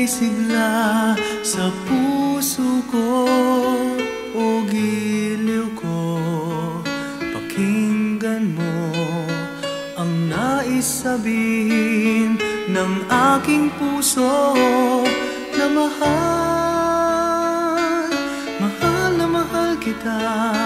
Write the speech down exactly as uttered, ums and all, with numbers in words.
sigla sa puso ko o giliw ko. Pakinggan mo ang nais sabihin ng aking puso na mahal, mahal na mahal kita.